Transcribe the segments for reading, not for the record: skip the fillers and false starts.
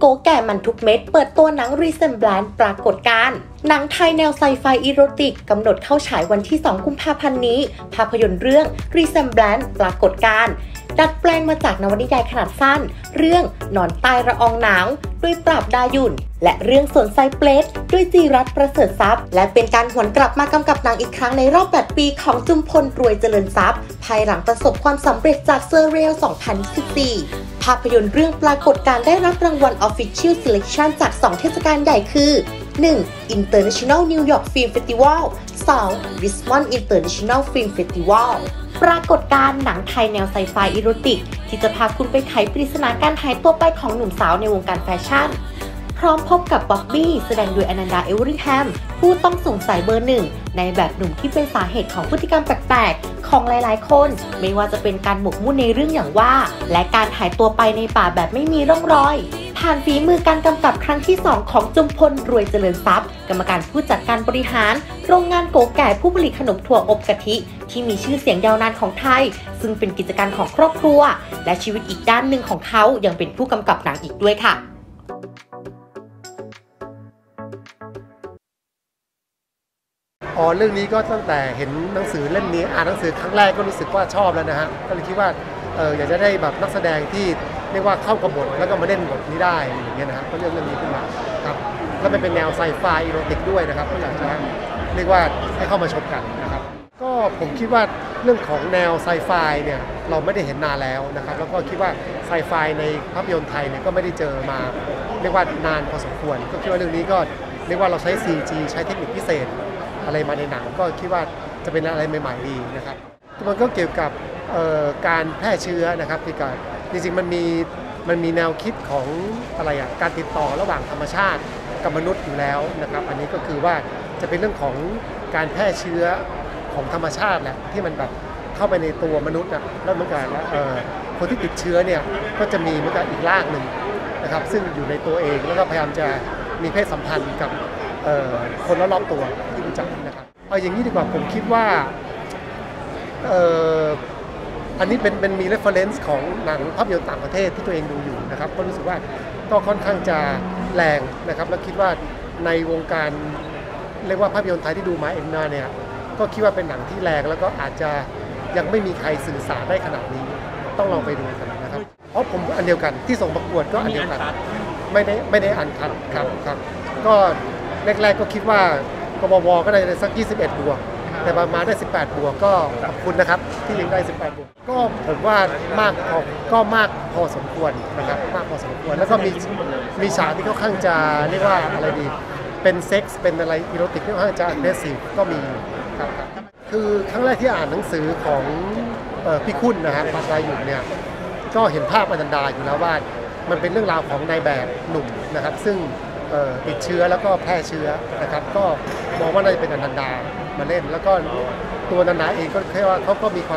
กแก่มันทุกเม็ดเปิดตัวหนัง Resemblance ปรากฏการณ์หนังไทยแนวไซไฟอีโรติกกำหนดเข้าฉายวันที่ 2 กุมภาพันธ์นี้ภาพยนตร์เรื่อง Resemblance ปรากฏการณ์ดัดแปลงมาจากนวนิยายขนาดสั้นเรื่องนอนใต้ละอองหนาวด้วยปราบดายุ่นและเรื่องสวนไซเปรสด้วยจีรัตน์ประเสริฐทรัพย์และเป็นการหวนกลับมากำกับหนังอีกครั้งในรอบ 8 ปีของจุมพลรวยเจริญทรัพย์ภายหลังประสบความสำเร็จจากเซอร์เรียล 2014 ภาพยนตร์เรื่องปรากฏการณ์ได้รับรางวัล Official Selection จาก 2 เทศกาลใหญ่คือ 1. International New York Film Festival 2. Richmond International Film Festival ปรากฏการณ์หนังไทยแนวไซไฟอีโรติกที่จะพาคุณไปไขปริศนาการหายตัวไปของหนุ่มสาวในวงการแฟชั่นพร้อมพบกับบ๊อบบี้แสดงโดยอนันดา เอเวอริงแฮมผู้ต้องสงสัยเบอร์หนึ่งในแบบหนุ่มที่เป็นสาเหตุของพฤติกรรมแปลกๆของหลายๆคนไม่ว่าจะเป็นการหมกมุ่นในเรื่องอย่างว่าและการหายตัวไปในป่าแบบไม่มีร่องรอยผ่านฝีมือการกำกับครั้งที่ 2 ของจุมพลรวยเจริญทรัพย์กรรมการผู้จัดการบริหารโรงงานโกแก่ผู้ผลิตขนมถั่วอบกะทิที่มีชื่อเสียงยาวนานของไทยซึ่งเป็นกิจการของครอบครัวและชีวิตอีกด้านหนึ่งของเขายังเป็นผู้กำกับหนังอีกด้วยค่ะเรื่องนี้ก็ตั้งแต่เห็นหนังสือเล่มนี้อ่านหนังสือครั้งแรกก็รู้สึกว่าชอบแล้วนะฮะก็เลยคิดว่าอยากจะได้แบบนักแสดงที่เรียกว่าเข้ากับบทแล้วก็มาเล่นบทนี้ได้อย่างเงี้ยนะครับก็เรื่องนี้ขึ้นมาครับแล้วมันเป็นแนวไซไฟอีโรติกด้วยนะครับก็อยากจะเรียกว่าให้เข้ามาชมกันนะครับก็ผมคิดว่าเรื่องของแนวไซไฟเนี่ยเราไม่ได้เห็นนานแล้วนะครับแล้วก็คิดว่าไซไฟในภาพยนตร์ไทยเนี่ยก็ไม่ได้เจอมาเรียกว่านานพอสมควรก็คิดว่าเรื่องนี้ก็เรียกว่าเราใช้ CG ใช้เทคนิคพิเศษอะไรมาในหนังก็คิดว่าจะเป็นอะไรใหม่ๆดีนะครับมันก็เกี่ยวกับการแพร่เชื้อนะครับที่การจริงๆมันมีแนวคิดของอะไรการติดต่อระหว่างธรรมชาติกับมนุษย์อยู่แล้วนะครับอันนี้ก็คือว่าจะเป็นเรื่องของการแพร่เชื้อของธรรมชาติแหละที่มันแบบเข้าไปในตัวมนุษย์แล้วเหมือนกันคนที่ติดเชื้อเนี่ยก็จะมีเหมือนกันอีกร่างหนึ่งนะครับซึ่งอยู่ในตัวเองแล้วก็พยายามจะมีเพศสัมพันธ์กับคนรอบๆตัวที่รู้จักนะครับเอาอย่างนี้ดีกว่าผมคิดว่าอันนี้เป็นมี reference ของหนังภาพยนตร์ต่างประเทศที่ตัวเองดูอยู่นะครับก็รู้สึกว่าก็ค่อนข้างจะแรงนะครับแล้วคิดว่าในวงการเรียกว่าภาพยนตร์ไทยที่ดูมาเองมาเนี่ยก็คิดว่าเป็นหนังที่แรงแล้วก็อาจจะยังไม่มีใครสื่อสารได้ขนาดนี้ต้องลองไปดูกันนะครับเพราะผมอันเดียวกันที่ส่งประกวดก็อันเดียวกันไม่ได้อ่านคัดครับก็แรกๆก็คิดว่ากบวก็ได้สัก21 บวกแต่มาได้18 บวกก็ขอบคุณนะครับที่ยังได้18 บวกก็ผมว่ามากพอสมควรนะครับมากพอสมควรแล้วก็มีฉากที่ค่อนข้างจะเรียกว่าอะไรดีเป็นเซ็กส์เป็นอะไรอีโรติกที่ค่อนข้างจะเนสซีฟก็มีครับคือครั้งแรกที่อ่านหนังสือของพี่คุณนะครับปาตาอยู่เนี่ยก็เห็นภาพอนันดาอยู่แล้วว่ามันเป็นเรื่องราวของนายแบบหนุ่มนะครับซึ่งติดเชื้อแล้วก็แพร่เชื้อนะครับก็มองว่าน่าจะเป็นอนันดามาเล่นแล้วก็ตัวอนันดาเองก็แค่ว่าเขาก็มีความ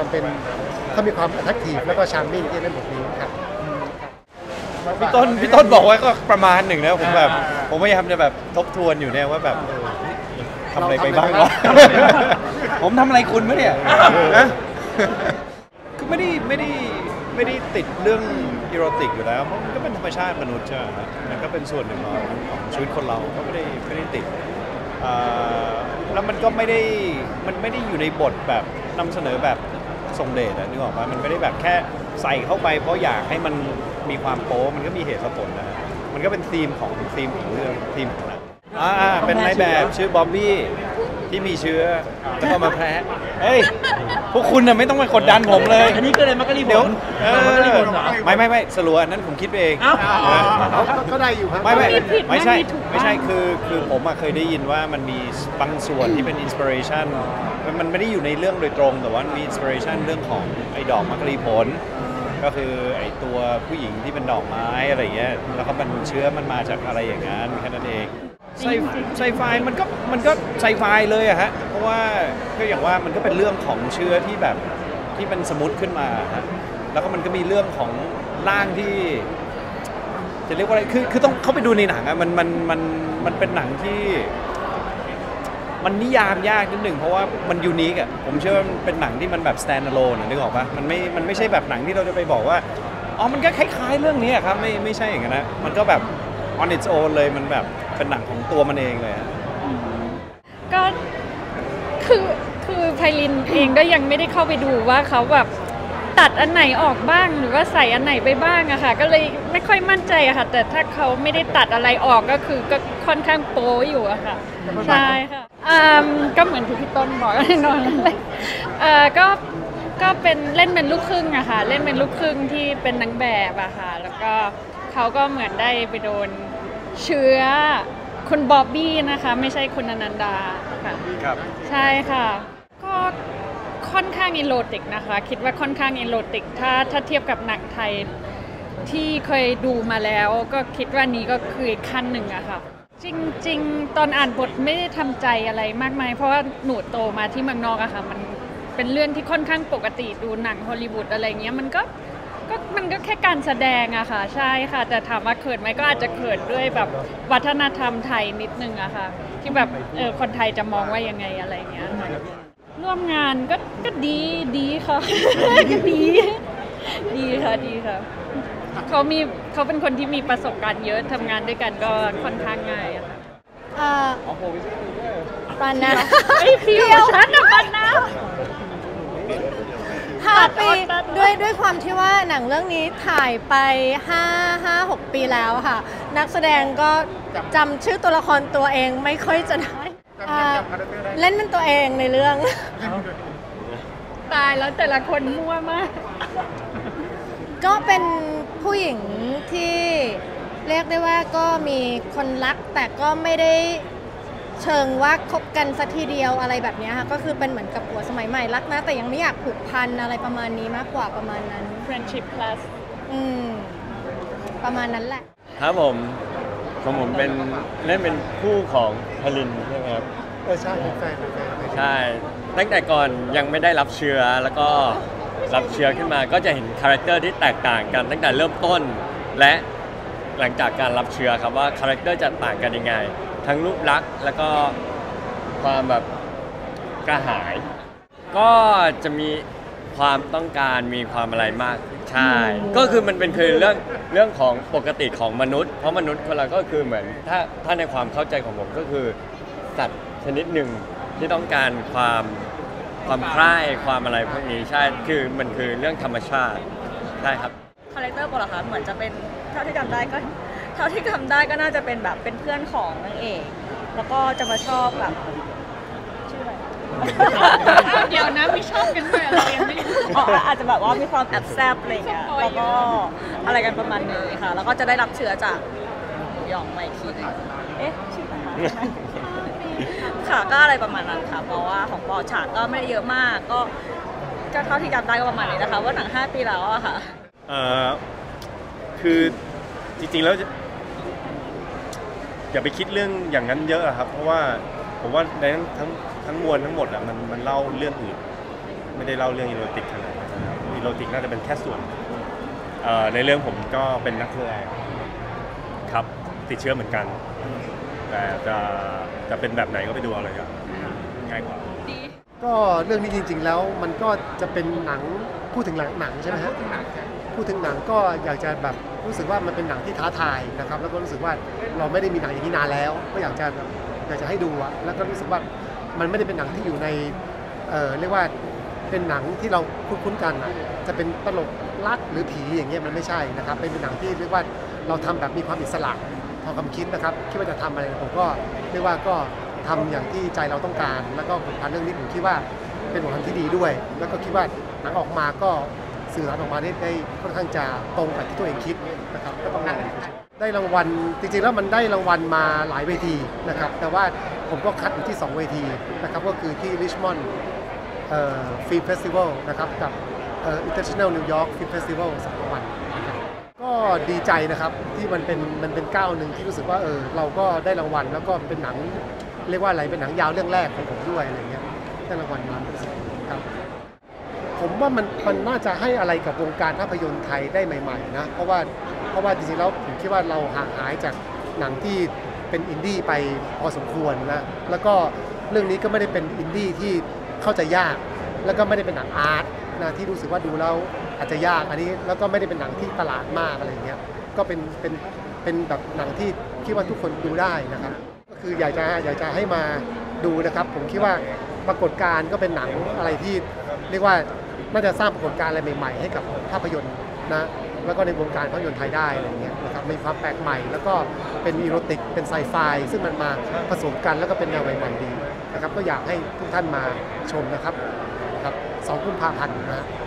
attractive แล้วก็ charming ที่เล่นบทนี้ครับพี่ต้นบอกว่าก็ประมาณหนึ่งนะผมพยายามจะแบบทบทวนอยู่เนี่ยว่าแบบทำอะไรไปบ้างวะผมทำอะไรคุณไหมเนี่ยนะคือไม่ได้ติดเรื่องอีโรติกอยู่แล้วเพราะมันก็เป็นธรรมชาติมนุษย์ใช่ไหมมันก็เป็นส่วนหนึ่งของชีวิตคนเราก็ไม่ได้ติดแล้วมันก็ไม่ได้อยู่ในบทแบบนำเสนอแบบทรงเดชนึกออกป่ะมันไม่ได้แบบแค่ใส่เข้าไปเพราะอยากให้มันมีความโป๊มันก็มีเหตุผลนะมันก็เป็นธีมของเรื่องธีมของหนังเป็นนายแบบชื่อบ๊อบบี้ที่มีเชื้อแล้วก็มาแพ้เฮ้ยพวกคุณน่ะไม่ต้องมากดดันผมเลยอันนี้ก็เลยมักกะลีผลไม่สลัวนั้นผมคิดไปเองก็ได้อยู่ครับไม่ใช่คือผมเคยได้ยินว่ามันมีบางส่วนที่เป็นอินสปิเรชันมันไม่ได้อยู่ในเรื่องโดยตรงแต่ว่ามีอินสปิเรชันเรื่องของไอ้ดอกมักกะลีผลก็คือไอ้ตัวผู้หญิงที่เป็นดอกไม้อะไรเงี้ยแล้วก็มันเชื้อมันมาจากอะไรอย่างนั้นแค่นั้นเองไซไฟมันก็ไซไฟเลยอะฮะเพราะว่าก็อย่างว่ามันก็เป็นเรื่องของเชื้อที่แบบที่เป็นสมมติขึ้นมาฮะแล้วก็มันก็มีเรื่องของร่างที่จะเรียกว่าอะไรคือต้องเข้าไปดูในหนังอะมันเป็นหนังที่มันนิยามยากนิดหนึ่งเพราะว่ามันยูนิคอะผมเชื่อว่าเป็นหนังที่มันแบบ stand alone นึกออกปะมันไม่ใช่แบบหนังที่เราจะไปบอกว่าอ๋อมันก็คล้ายๆเรื่องนี้ครับไม่ใช่อย่างนั้นนะมันก็แบบ on its own เลยมันแบบเป็นหนังของตัวมันเองเลยฮะก็คือไพลินเองก็ยังไม่ได้เข้าไปดูว่าเขาแบบตัดอันไหนออกบ้างหรือว่าใส่อันไหนไปบ้างอะค่ะก็เลยไม่ค่อยมั่นใจอะค่ะแต่ถ้าเขาไม่ได้ตัดอะไรออกก็คือก็ค่อนข้างโป๊อยู่อะค่ะใช่ค่ะก็เหมือนที่พี่ต้นบอกแน่นอนเลยก็เป็นเล่นเป็นลูกครึ่งอะค่ะเล่นเป็นลูกครึ่งที่เป็นนางแบบอะค่ะแล้วก็เขาก็เหมือนได้ไปโดนเชื้อคุณบ๊อบบี้นะคะไม่ใช่คุณอนันดาค่ะครับใช่ค่ะก็ค่อนข้างอีโรติกนะคะคิดว่าค่อนข้างอีโรติกถ้าเทียบกับหนังไทยที่เคยดูมาแล้วก็คิดว่านี้ก็คือขั้นหนึ่งอะค่ะจริงๆตอนอ่านบทไม่ได้ทำใจอะไรมากมายเพราะว่าหนูโตมาที่เมืองนอกอะค่ะมันเป็นเรื่องที่ค่อนข้างปกติดูหนังฮอลลีวูดอะไรเงี้ยมันก็แค่การแสดงอะค่ะใช่ค่ะแต่ถามว่าเขินไหมก็อาจจะเขินด้วยแบบวัฒนธรรมไทยนิดนึงอะค่ะที่แบบคนไทยจะมองว่ายังไงอะไรเงี้ยร่วมงานก็ดีค่ะก็ดีค่ะเขาเป็นคนที่มีประสบการณ์เยอะทำงานด้วยกันก็ค่อนข้างง่ายอะปานนะพี่ฉันปานนะ 5 ปีด้วยความที่ว่าหนังเรื่องนี้ถ่ายไป5-6 ปีแล้วค่ะนักแสดงก็จำชื่อตัวละครตัวเองไม่ค่อยจะได้เล่นเป็นตัวเองในเรื่องตายแล้วแต่ละคนมั่วมากก็เป็นผู้หญิงที่เรียกได้ว่าก็มีคนรักแต่ก็ไม่ได้เชิงว่าคบกันสักทีเดียวอะไรแบบนี้ค่ะก็คือเป็นเหมือนกับผัวสมัยใหม่รักนะแต่ยังไม่อยากผูกพันอะไรประมาณนี้มากกว่าประมาณนั้น friendship plus ประมาณนั้นแหละครับผมเป็นเล่นเป็นคู่ของพลินใช่ไหมครับใช่เป็นแฟนใช่ตั้งแต่ก่อนยังไม่ได้รับเชื้อแล้วก็รับเชื้อขึ้นมาก็จะเห็นคาแรคเตอร์ที่แตกต่างกันตั้งแต่เริ่มต้นและหลังจากการรับเชื้อครับว่าคาแรคเตอร์จะต่างกันยังไงทั้งรูปลักษณ์แล้วก็ความแบบกระหายก็จะมีความต้องการมีความอะไรมากใช่ก็คือมันเป็นคือเรื่องของปกติของมนุษย์เพราะมนุษย์คนเราก็คือเหมือนถ้าในความเข้าใจของผมก็คือสัตว์ชนิดหนึ่งที่ต้องการความใคร่ความอะไรพวกนี้ใช่คือมันคือเรื่องธรรมชาติใช่ครับคาแรคเตอร์ปอล่ะคะเหมือนจะเป็นเท่าที่จำได้ก็น่าจะเป็นแบบเป็นเพื่อนของนางเอกแล้วก็จะมาชอบแบบชื่ออะไรเดี๋ยวนะไม่ชอบกันด้วยอะไรยังไม่รู้อาจจะแบบว่ามีความแอบแซบอะไรเงี้ยแล้วก็อะไรกันประมาณนี้ค่ะแล้วก็จะได้รับเชื้อจากหยองไมคีชื่ออะไรค่ะก็อะไรประมาณนั้นค่ะเพราะว่าของปอฉากก็ไม่ได้เยอะมากก็เท่าที่จำได้ก็ประมาณนี้นะคะว่าหนัง5 ปีแล้วอะค่ะคือจริงๆแล้วอย่าไปคิดเรื่องอย่างนั้นเยอะครับเพราะว่าผมว่าในทั้งมวลทั้งหมดอ่ะมันเล่าเรื่องอื่นไม่ได้เล่าเรื่องอีโรติกขนาดนั้นนะครับอีโรติกน่าจะเป็นแค่ส่วนในเรื่องผมก็เป็นนักแสดงครับติดเชื้อเหมือนกันแต่จะเป็นแบบไหนก็ไปดูเอาเลยครับง่ายกว่าก็เรื่องนี้จริงๆแล้วมันก็จะเป็นหนังพูดถึงหนังใช่ไหมฮะพูดถึงหนังก็อยากจะแบบรู้สึกว่ามันเป็นหนังที่ท้าทายนะครับแล้วก็รู้สึกว่าเราไม่ได้มีหนังอย่างนี้นานแล้วก็อยากจะให้ดูอะแล้วก็รู้สึกว่ามันไม่ได้เป็นหนังที่อยู่ในเรียกว่าเป็นหนังที่เราคุ้นๆกันอะจะเป็นตลกรักหรือผีอย่างเงี้ยมันไม่ใช่นะครับเป็นหนังที่เรียกว่าเราทำแบบมีความอิสระพอความคิดนะครับคิดว่าจะทำอะไรผมก็เรียกว่าก็ทำอย่างที่ใจเราต้องการแล้วก็ผลงานเรื่องนี้ผมคิดว่าเป็นผลงานที่ดีด้วยแล้วก็คิดว่าหนังออกมาก็สื่อสารออกมาได้ค่อนข้างจะตรงกับที่ตัวเองคิดนะครับก็ต้องได้รางวัลจริงๆแล้วมันได้รางวัลมาหลายเวทีนะครับแต่ว่าผมก็คัดอยู่ที่2 เวทีนะครับก็คือที่ Richmond Film Festival นะครับกับInternational New York Film Festival 2 รางวัลก็ดีใจนะครับที่มันเป็นก้าวหนึ่งที่รู้สึกว่าเราก็ได้รางวัลแล้วก็เป็นหนังเรียกว่าอะไรเป็นหนังยาวเรื่องแรกของผมด้วยอะไรเงี้ยได้รางวัลมาครับผมว่ามันน่าจะให้อะไรกับวงการภาพยนตร์ไทยได้ใหม่ๆนะเพราะว่าจริงๆแล้วผมคิดว่าเราห่างหายจากหนังที่เป็นอินดี้ไปพอสมควรนะแล้วก็เรื่องนี้ก็ไม่ได้เป็นอินดี้ที่เข้าใจยากแล้วก็ไม่ได้เป็นหนังอาร์ตนะที่รู้สึกว่าดูแล้วอาจจะยากอันนี้แล้วก็ไม่ได้เป็นหนังที่ตลาดมากอะไรอย่างเงี้ยก็เป็นเป็นแบบหนังที่คิดว่าทุกคนดูได้นะครับก็คืออยากจะให้มาดูนะครับผมคิดว่าปรากฏการณ์ก็เป็นหนังอะไรที่เรียกว่าน่าจะสร้างปรากฏการณ์อะไรใหม่ๆให้กับภาพยนตร์นะแล้วก็ในวงการภาพยนตร์ไทยได้อะไรเงี้ยนะครับมีความแปลกใหม่แล้วก็เป็นอีโรติกเป็นไซไฟซึ่งมันมาผสมกันแล้วก็เป็นแนวใหม่ๆดีนะครับก็อยากให้ทุกท่านมาชมนะครับ2 กุมภาพันธ์นะ